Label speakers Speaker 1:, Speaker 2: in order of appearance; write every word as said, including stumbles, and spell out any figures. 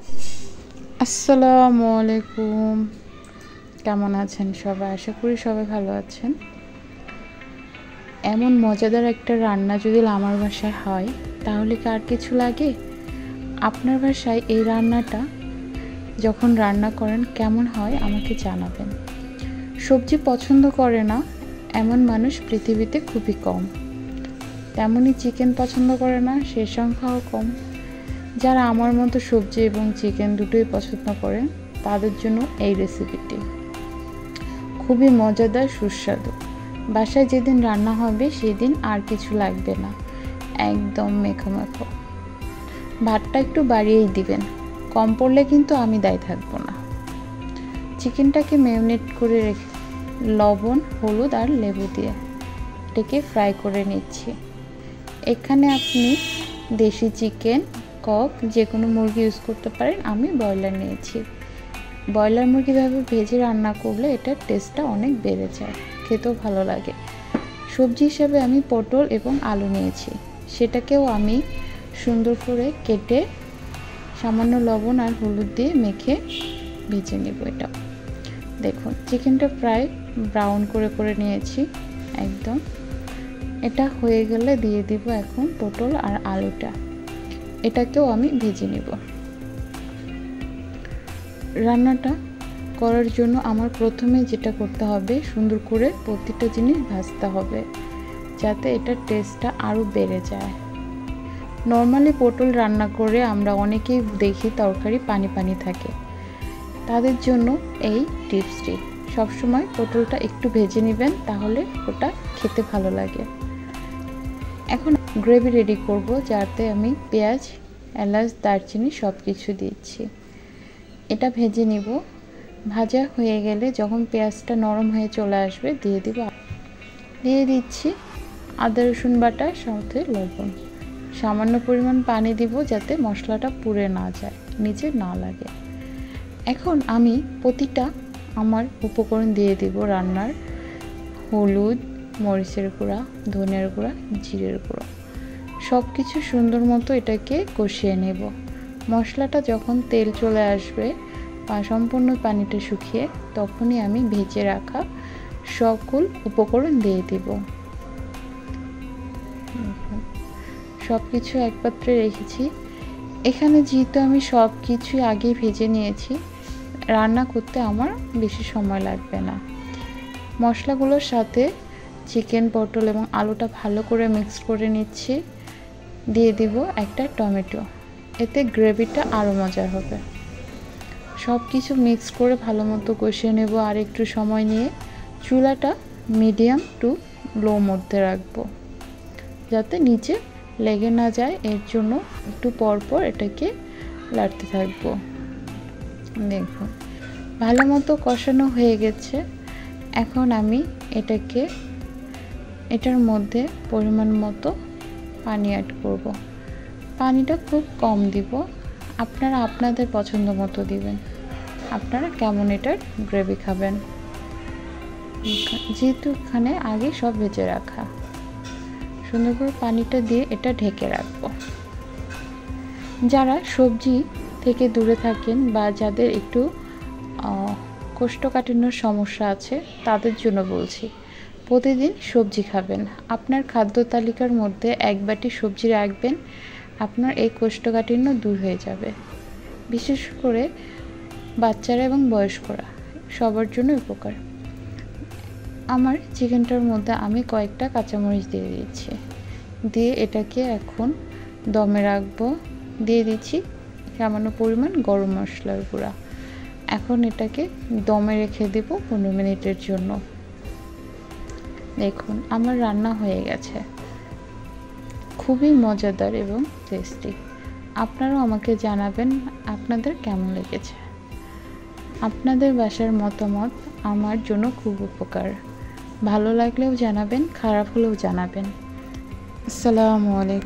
Speaker 1: আসসালামু আলাইকুম। কেমন আছেন সবাই? আশা করি সবাই ভালো আছেন। এমন মজাদার একটা রান্না যদি আমার বাসায় হয় তাহলে কি আর কিছু লাগে? আপনার বাসায় এই রান্নাটা যখন রান্না করেন কেমন হয় আমাকে জানাবেন। সবজি পছন্দ করে না এমন মানুষ পৃথিবীতে খুবই কম, তেমনই চিকেন পছন্দ করে না সে সংখ্যাও কম। যারা আমার মতো সবজি এবং চিকেন দুটোই পছন্দ করেন তাদের জন্য এই রেসিপিটি খুবই মজাদার, সুস্বাদু। বাসায় যেদিন রান্না হবে সেদিন আর কিছু লাগবে না, একদম মেখো মেখো। ভাতটা একটু বাড়িয়েই দিবেন, কম পড়লে কিন্তু আমি দায়ী থাকবো না। চিকেনটাকে ম্যারিনেট করে রেখে লবণ, হলুদ আর লেবু দিয়ে এটাকে ফ্রাই করে নিচ্ছি। এখানে আপনি দেশি চিকেন, কক, যে কোনো মুরগি ইউজ করতে পারেন। আমি ব্রয়লার নিয়েছি। ব্রয়লার মুরগিভাবে ভেজে রান্না করলে এটার টেস্টটা অনেক বেড়ে যায়, খেতেও ভালো লাগে। সবজি হিসেবে আমি পটল এবং আলু নিয়েছি, সেটাকেও আমি সুন্দর করে কেটে সামান্য লবণ আর হলুদ দিয়ে মেখে ভেজে নেব। এটা দেখুন, চিকেনটা প্রায় ব্রাউন করে করে নিয়েছি একদম। এটা হয়ে গেলে দিয়ে দিব এখন পটল আর আলুটা, এটাকেও আমি ভেজে নেব। রান্নাটা করার জন্য আমার প্রথমে যেটা করতে হবে, সুন্দর করে প্রতিটা জিনিস ভাজতে হবে যাতে এটার টেস্টটা আরও বেড়ে যায়। নর্মালি পটল রান্না করে আমরা অনেকেই দেখি তরকারি পানি পানি থাকে, তাদের জন্য এই টিপসটি। সবসময় পটলটা একটু ভেজে নেবেন, তাহলে ওটা খেতে ভালো লাগে। এখন গ্রেভি রেডি করব, যাতে আমি পেঁয়াজ, এলাচ, দারচিনি সব কিছু দিচ্ছি। এটা ভেজে নিব। ভাজা হয়ে গেলে যখন পেঁয়াজটা নরম হয়ে চলে আসবে দিয়ে দিব দিয়ে দিচ্ছি আদা রসুন বাটা, সাথে লবণ। সামান্য পরিমাণ পানি দিব যাতে মশলাটা পুড়ে না যায়, নিচে না লাগে। এখন আমি প্রতিটা আমার উপকরণ দিয়ে দিব রান্নার। হলুদ, মরিচের গুঁড়া, ধনিয়ার গুঁড়া, জিরের গুঁড়া, সব কিছু সুন্দর মতো এটাকে কষিয়ে নেব। মশলাটা যখন তেল চলে আসবে বা সম্পূর্ণ পানিটা শুকিয়ে, তখনই আমি ভেজে রাখা সকল উপকরণ দিয়ে দিব। সব কিছু এক পাত্রে রেখেছি। এখানে যেহেতু আমি সব কিছুই আগে ভেজে নিয়েছি, রান্না করতে আমার বেশি সময় লাগবে না। মশলাগুলোর সাথে চিকেন, পটল এবং আলুটা ভালো করে মিক্স করে নিচ্ছি। দিয়ে দিব একটা টমেটো, এতে গ্রেভিটা আরও মজার হবে। সব কিছু মিক্স করে ভালো মতো কষিয়ে নেব। আর একটু সময় নিয়ে চুলাটা মিডিয়াম টু লো মধ্যে রাখবো, যাতে নিচে লেগে না যায়। এর জন্য একটু পর পর এটাকে লাড়তে থাকবো। দেখুন, ভালো মতো কষানো হয়ে গেছে। এখন আমি এটাকে এটার মধ্যে পরিমাণ মতো পানি অ্যাড করব। পানিটা খুব কম দিব, আপনারা আপনাদের পছন্দ মতো দিবেন, আপনারা কেমন এটার গ্রেভি খাবেন। যেহেতু এখানে আগে সব ভেজে রাখা, সুন্দর করে পানিটা দিয়ে এটা ঢেকে রাখবো। যারা সবজি থেকে দূরে থাকেন বা যাদের একটু কোষ্ঠকাঠিন্যর সমস্যা আছে তাদের জন্য বলছি, প্রতিদিন সবজি খাবেন। আপনার খাদ্য তালিকার মধ্যে এক বাটি সবজি রাখবেন, আপনার এই কোষ্ঠকাঠিন্য দূর হয়ে যাবে। বিশেষ করে বাচ্চারা এবং বয়স্করা, সবার জন্য উপকার। আমার চিকেনটার মধ্যে আমি কয়েকটা কাঁচামরিচ দিয়ে দিচ্ছি। দিয়ে এটাকে এখন দমে রাখবো। দিয়ে দিচ্ছি সামান্য পরিমাণ গরম মশলার গুঁড়া। এখন এটাকে দমে রেখে দেব পনেরো মিনিটের জন্য। দেখুন, আমার রান্না হয়ে গেছে। খুবই মজাদার এবং টেস্টি। আপনারাও আমাকে জানাবেন আপনাদের কেমন লেগেছে। আপনাদের বাসার মতামত আমার জন্য খুব উপকার। ভালো লাগলেও জানাবেন, খারাপ হলেও জানাবেন। আসসালামু আলাইকুম।